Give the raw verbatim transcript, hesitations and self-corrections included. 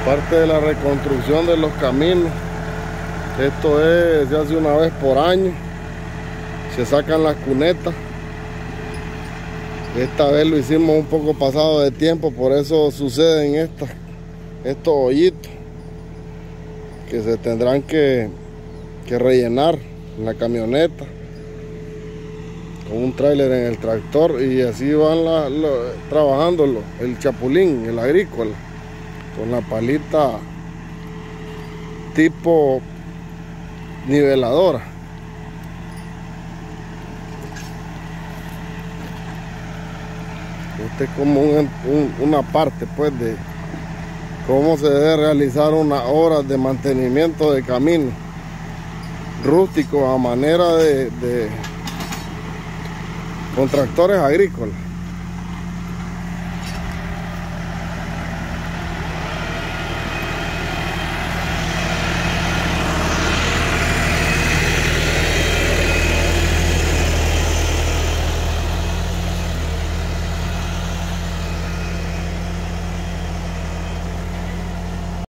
parte de la reconstrucción de los caminos. Esto es, se hace una vez por año, se sacan las cunetas. Esta vez lo hicimos un poco pasado de tiempo, por eso suceden estas, estos hoyitos que se tendrán que, que rellenar en la camioneta con un tráiler en el tractor, y así van la, la, trabajando lo, el chapulín, el agrícola, con la palita tipo niveladora. Este es como un, un, una parte pues de cómo se debe realizar unas obras de mantenimiento de caminos rústicos a manera de, de con tractores agrícolas.